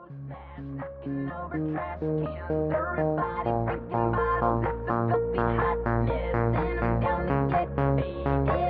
smash, knocking over trash cans. Everybody drinking bottles, it's a filthy hot mess, and I'm down to get faded.